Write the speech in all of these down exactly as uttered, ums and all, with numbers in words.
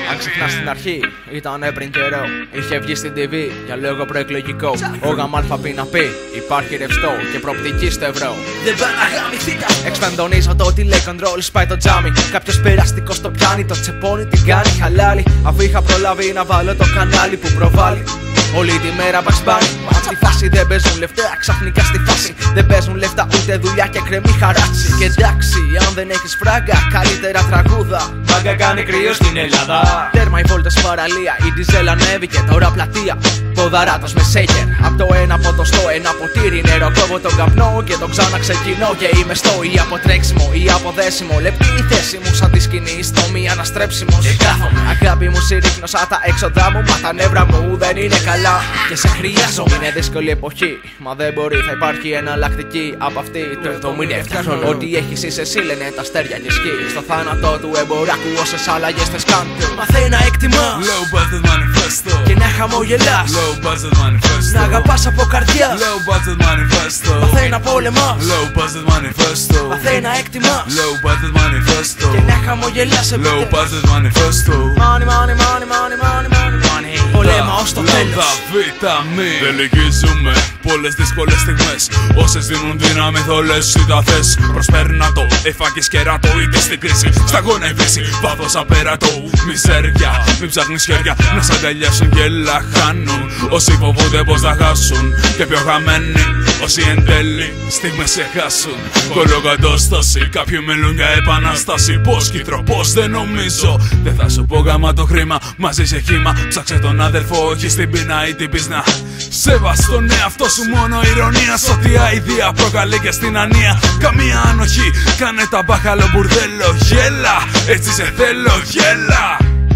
Αν ξεχνάς στην αρχή, ήτανε πριν καιρό. Είχε βγει στην τι βι για λόγο προεκλογικό. Ο γαμάλφα πει να πει: υπάρχει ρευστό και προοπτική στο ευρώ. Δεν πάνε να γαμηθείτε. Εξπαντονίζω το τηλεκοντρόλ, σπάει το τζάμι. Κάποιος περαστικός το πιάνει, το τσεπώνει, την κάνει χαλάλι. Αφού είχα προλάβει να βάλω το κανάλι που προβάλλει. Όλη τη μέρα μπαξμπάνι, μα στη φάση δεν παίζουν λεφτά. Ξαφνικά στη φάση δεν παίζουν λεφτά, ούτε δουλειά και κρεμί χαράτσι. Και εντάξει, αν δεν έχεις φράγκα, καλύτερα τραγούδα. Μάγκα κάνει κρύο στην Ελλάδα. Τέρμα οι βόλτες παραλία, η ντιζέλ ανέβηκε τώρα πλατεία. Ποδαράτος με σέγγερ, απ' το ένα ποτό στο ένα ποτήρι νερό. Κόβω τον καπνό και το ξανά ξεκινώ. Και είμαι στο ή αποτρέξιμο ή αποδέσιμο. Λεπτή η θέση μου σαν τη σκηνή στο μη αναστρέψιμος. Και κάθομαι. Αγάπη μου συρρύχνω σαν τα έξοδά μου. Μα τα νεύρα μου δεν είναι καλά και σε χρειάζομαι. Είναι δύσκολη εποχή, μα δεν μπορεί, θα υπάρχει εναλλακτική από αυτή του εβδομήντα χρονών. Ό,τι έχεις είσαι εσύ, λένε τα αστέρια και σκι. Στο θάνατο του εμποράκου όσες αλλαγές θες κάνουν. Μαθαίνει να εκτιμάς Low budget manifesto. και να χαμογελάς. Low budget manifesto. Να αγαπάς από καρδιάς. Low budget manifesto. Μαθαίνει να πολεμάς. Low budget manifesto. Μαθαίνει να εκτιμάς Low budget manifesto. και να χαμογελάς Low επιτέλους. budget manifesto. Money, money, money, money, money, money, money. Πολέμα ως το τέλος. Λάμδα βιταμή. Δεν λυγίζουμε πολλές δύσκολες στιγμές. Όσες δίνουν δύναμη θολές ή τα θες. Προσπέρνα το, εφάκης κεράτο είτε στην κρίση. Σταγόνα η βρύση, βάθος απέρατο. Μιζέρια, μην ψάχνεις χέρια να σ' αγκαλιάσουν και λαχάνουν. Όσοι φοβούνται πως θα χάσουν και πιο χαμένοι όσοι εν τέλει στιγμές σε χάσουν. Κολοκατόσταση, κάποιοι μιλούν για επανάσταση. Πώς κύτρο, πώς δεν νομίζω. Δεν θα σου πω γάμα το χρήμα, μαζί σε χήμα. Ψάξε τον αδερφό, όχι στην πείνα ή την πίσνα. Σέβας τον εαυτό σου, μόνο ηρωνία. Σ' ό,τι αηδία προκαλεί και στην ανία. Καμία ανοχή, κάνε τα μπάχαλο μπουρδέλο. Γέλα, έτσι σε θέλω, γέλα.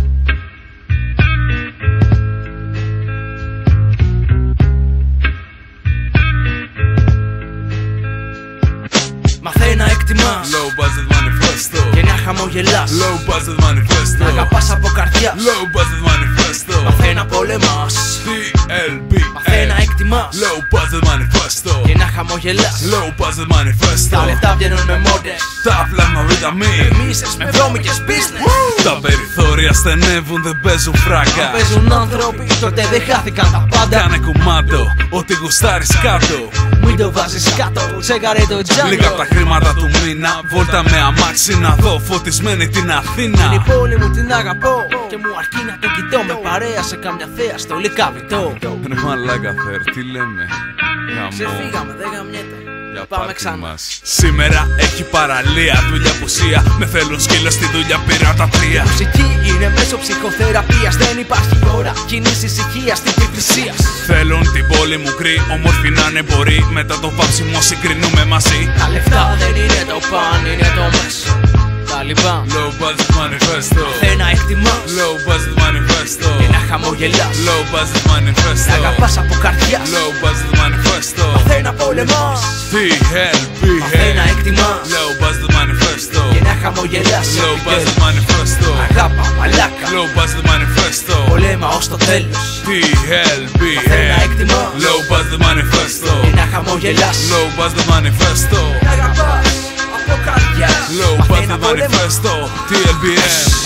Μαθαίνει να εκτιμάς Low budget manifesto. και να χαμογελάς. Low budget manifesto. Να αγαπάς από καρδιάς. Low budget manifesto. Μαθαίνει να πολεμάς τι ελ μπι Μαθαίνει να εκτιμάς Low budget manifesto. και να χαμογελάς. Low budget manifesto. Τα λεφτά βγαίνουν με μόντες. Τα πλάσμα βιταμή. Μίσες με βρώμικες business. Τα περιθώρια στενεύουν, δεν παίζουν φράγκα. Αν παίζουν άνθρωποι, τότε δεν χάθηκαν τα πάντα. Κάνε κουμάντο, ό,τι γουστάρεις κάτω. Μην το βάζεις κάτω, τσέκαρε το τζάνιο. Λίγα από τα χρήματα του μήνα, βόλτα με αμάξι να δω φωτισμένη την Είναι η Αθήνα. πόλη μου, την αγαπώ και μου αρκεί να το κοιτώ. Με παρέα σε καμιά θέα στο λικαβιτό. Ρε μαλάκα φέρ, τι λέμε. Ξεφύγαμε, δεν γαμιέται. Για Πάμε πάρτι ξανά. μας. Σήμερα έχει παραλία, δουλειά πουσία. Με θέλουν σκύλο στη δουλειά, πήρα τα τρία. Μουσική είναι μέσω ψυχοθεραπείας. Δεν υπάρχει ώρα κοινής ησυχίας στην πλησίας. Θέλουν την πόλη μου κρύ, όμορφη να είναι μπορεί. Μετά το βάψιμο συγκρινούμε μαζί. Τα λεφτά δεν είναι το παν, είναι το μέσο. Τα λοιπά. Low budget manifesto. Θέλει να εκτιμάς Low budget manifesto. και να χαμογελάς. Low budget manifesto. Να αγαπάς από καρδιάς. Low budget manifesto. Μαθαίνει να πολεμάς τι ελ μπι Μαθαίνει να εκτιμάς Low budget manifesto. και να χαμογελάς. Low budget manifesto. Αγάπα, μαλάκα, Low budget manifesto. πολέμα ως το τέλος. τι ελ μπι Μαθαίνει να εκτιμάς Low budget manifesto. και να χαμογελάς. Low budget manifesto. Να αγαπάς από καρδιάς. Low Μαθαίνει να budget πολεμάς. manifesto. τι ελ μπι εμ